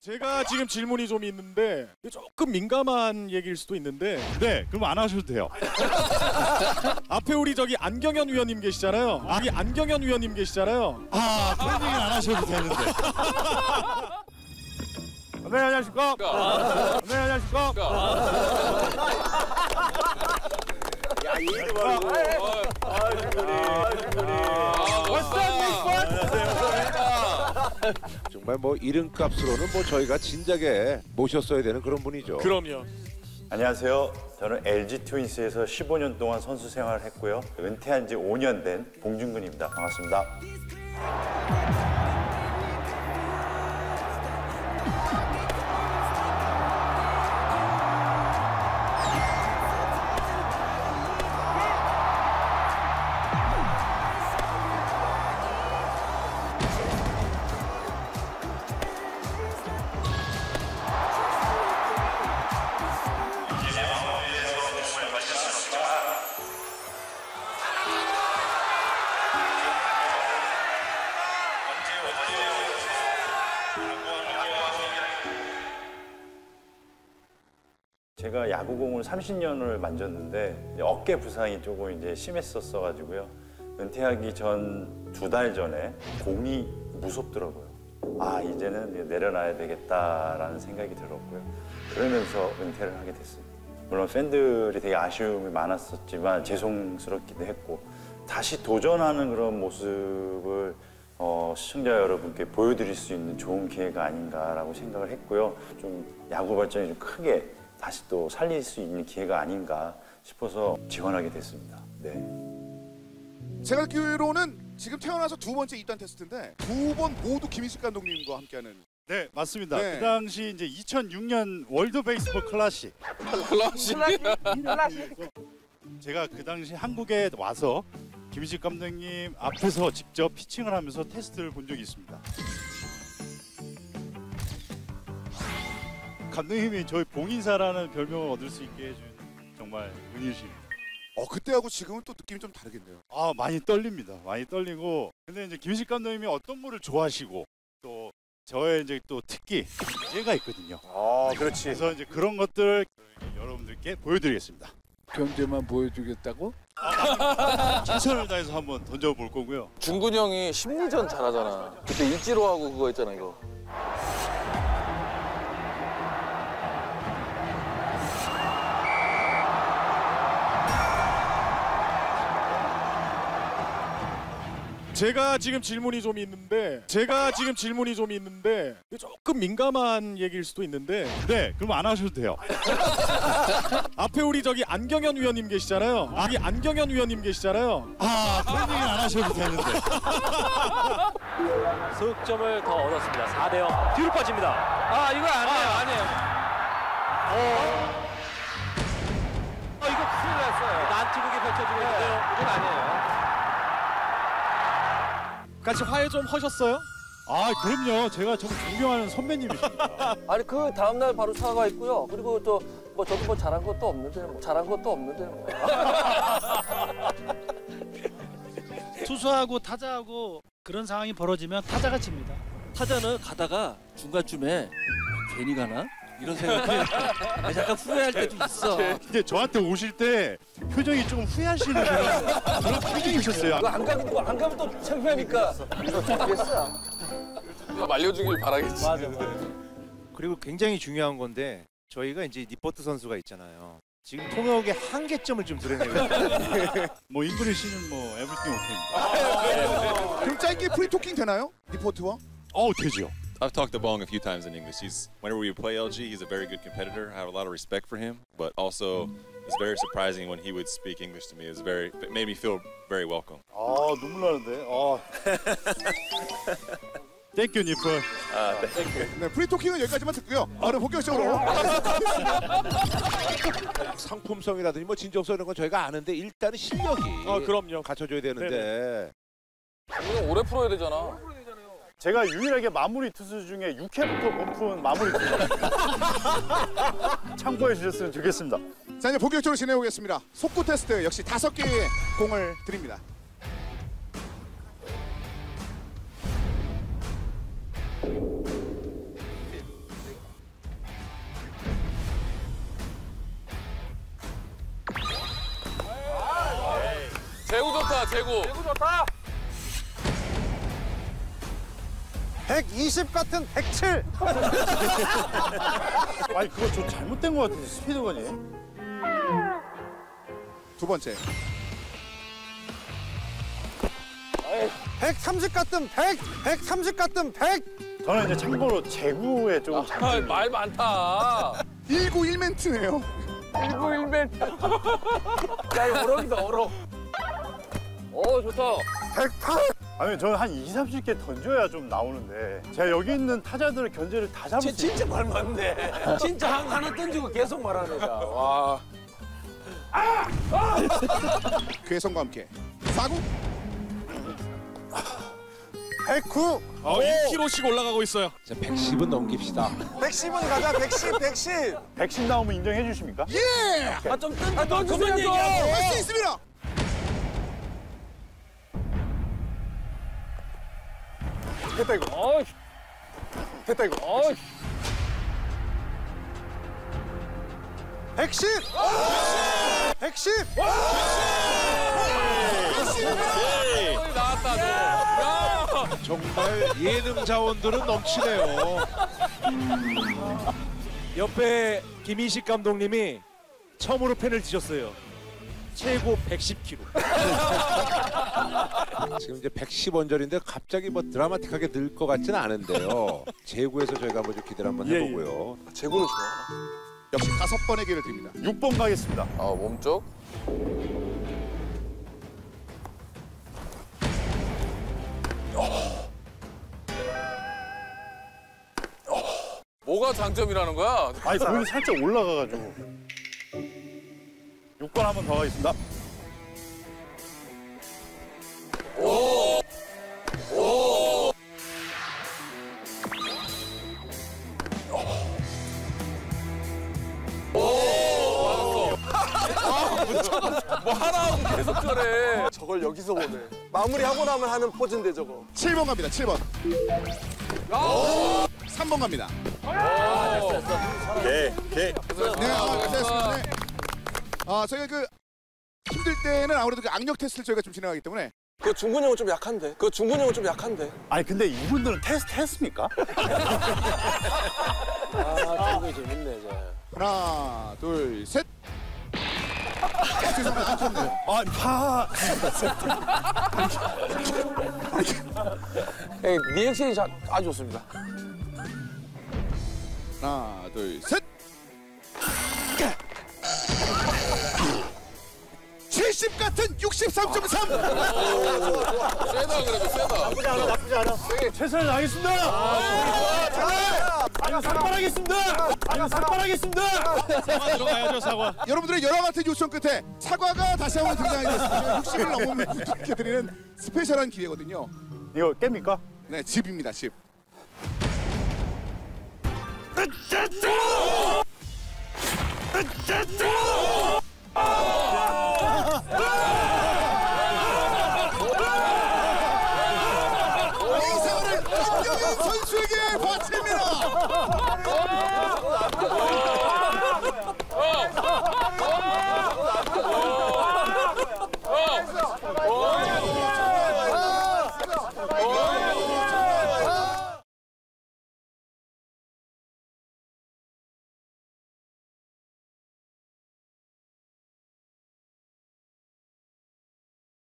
제가 지금 질문이 좀 있는데 조금 민감한 얘기일 수도 있는데 네, 그럼 안 하셔도 돼요. 앞에 우리 저기 안경현 위원님 계시잖아요. 여기 안경현 위원님 계시잖아요. 아, 그런 얘기는 안 하셔도 되는데. 네, 안녕하십니까. 네, 안녕하십니까. 야, 이거 말고. 정말 뭐 이름값으로는 뭐 저희가 진작에 모셨어야 되는 그런 분이죠. 그럼요. 안녕하세요. 저는 LG 트윈스에서 15년 동안 선수 생활을 했고요. 은퇴한 지 5년 된 봉준근입니다. 반갑습니다. 제가 야구공을 30년을 만졌는데 어깨 부상이 조금 이제 심했었어가지고요. 은퇴하기 전 2달 전에 공이 무섭더라고요. 아, 이제는 내려놔야 되겠다라는 생각이 들었고요. 그러면서 은퇴를 하게 됐습니다. 물론 팬들이 되게 아쉬움이 많았었지만 죄송스럽기도 했고 다시 도전하는 그런 모습을 시청자 여러분께 보여드릴 수 있는 좋은 기회가 아닌가라고 생각을 했고요. 좀 야구 발전이 좀 크게 다시 또 살릴 수 있는 기회가 아닌가 싶어서 지원하게 됐습니다. 네. 제가 듣기로는 지금 태어나서 2번째 입단 테스트인데 2번 모두 김희식 감독님과 함께하는. 네, 맞습니다. 네. 그 당시 이제 2006년 월드 베이스볼 클래식. 제가 그 당시 한국에 와서 김희식 감독님 앞에서 직접 피칭을 하면서 테스트를 본 적이 있습니다. 감독님이 저희 봉인사라는 별명을 얻을 수 있게 해준 정말 은유십니다. 그때하고 지금은 또 느낌이 좀 다르겠네요. 아, 많이 떨립니다. 많이 떨리고. 근데 이제 김희식 감독님이 어떤 분을 좋아하시고 또 저의 이제 또 특기 제가 있거든요. 그렇지. 그래서 이제 그런 것들 여러분들께 보여드리겠습니다. 견제만 보여주겠다고? 최선을 다해서 한번 던져볼 거고요. 준근이 형이 심리전 잘하잖아. 그때 일지로 하고 그거 했잖아 이거. 제가 지금 질문이 좀 있는데 조금 민감한 얘기일 수도 있는데 네, 그럼 안 하셔도 돼요. 앞에 우리 저기 안경현 위원님 계시잖아요. 여기 안경현 위원님 계시잖아요. 아, 그런 얘기는 안 하셔도 되는데. 석점을 더 얻었습니다. 4대0 뒤로 빠집니다. 아, 이거 아니에요. 이거 큰일 났어요. 난투극이 펼쳐지고 있는데요. 이건 아니에요. 같이 화해 좀 하셨어요? 아, 그럼요. 제가 정말 존경하는 선배님이십니다. 아니 그 다음 날 바로 사과했고요. 그리고 또 저도 뭐 잘한 것도 없는데 투수하고 타자하고 그런 상황이 벌어지면 타자가 칩니다. 타자는 가다가 중간쯤에 괜히 가나? 이런 생각이 약간 후회할 때도 있어. 근데 저한테 오실 때 표정이 조금 후회하시는 그런 표정이셨어요. 안 가면 또 창피하니까. 됐어. 말려주길 바라겠지. 맞아. 그리고 굉장히 중요한 건데 저희가 이제 니포트 선수가 있잖아요. 지금 통역의 한계점을 좀 드러내고 뭐 잉글리시는 뭐 에브리띵 오케이입니다. 그럼 짧게 프리토킹 되나요? 리포트와? 되죠. I've talked to Bong a few times in English. Whenever we play LG, he's a very good competitor. I have a lot of respect for him, but also it's very surprising when he would speak English to me. It made me feel very welcome. 눈물 나는데. 땡큐 니플. 네, 프리토킹은 여기까지만 듣고요. 그럼 본격적으로. 상품성이라든지 뭐 진정성 이런 건 저희가 아는데 일단은 실력이 그럼요. 갖춰줘야 되는데. 이거 오래 풀어야 되잖아. 제가 유일하게 마무리 투수 중에 6회부터 못 푼 마무리 투수. 참고해 주셨으면 좋겠습니다. 자, 이제 본격적으로 진행해 보겠습니다. 속구 테스트 역시 5개의 공을 드립니다. 좋다, 제구. 제구 좋다. 120 같은 107. 아니 그거 좀 잘못된 것 같은데 스피드건이. 두 번째. 130 같은 100. 130 같은 100. 저는 이제 참고로 제구에 조금 아, 말 많다. 191 멘트네요. 191멘트. 야, 이거 어록이다, 어록. 좋다. 108. 아니 저는 한 20, 30개 던져야 좀 나오는데 제가 여기 있는 타자들의 견제를 다 잡을 수 있어요. 진짜 말 많네. 진짜 하나 던지고 계속 말하네, 자. 와. 그의 성과 함께 4구. 109. 1kg씩 올라가고 있어요. 자, 110은 넘깁시다. 110은 가자. 110. 110. 110 나오면 인정해 주십니까? 예! 아, 좀 던져. 그만 얘기하고. 할 수 있습니다. 됐다 이거. 됐다 이거. 110. 110. 나왔다, 너. 야. 정말 예능 자원들은 넘치네요. 옆에 김인식 감독님이 처음으로 펜을 드셨어요. 최고 110kg. 지금 이제 110원절인데 갑자기 뭐 드라마틱하게 늘 것 같지는 않은데요. 제구에서 저희가 한번 좀 기대를 한번 해보고요. 제구는 좋아. 역시 5번의 기회를 드립니다. 6번 가겠습니다. 몸쪽. 뭐가 장점이라는 거야? 아니 공이 살짝 올라가가지고 6번 한 번 더 가겠습니다. 뭐 하나 하고 계속 저래. 저걸 여기서 보네. 마무리하고 나면 하는 포즈인데, 저거. 7번 갑니다. 7번. 3번 갑니다. 오케이. 네, 됐습니다. 네. 저희가 그 힘들 때는 아무래도 그 악력 테스트를 저희가 좀 진행하기 때문에 그거 중근 형은 좀 약한데. 그거 중근 형은 좀 약한데. 아니 근데 이분들은 테스트 했습니까? 중근이 재밌네, 이제. 하나, 둘, 셋. 리액션이 아주 좋습니다. 하나, 둘, 셋. 70 같은 63.3. 세다, 그래도 세다. 나쁘지 않아. 최선을 다하겠습니다. 아니 삭발하겠습니다. 사과 들어가야죠, 사과. 여러분들의 여러 같은 요청 끝에 사과가 다시 한번 등장하게 됐습니다. 60을 넘으면 분들께 드리는 스페셜한 기회거든요. 이거 깹니까? 네, 집입니다, 집.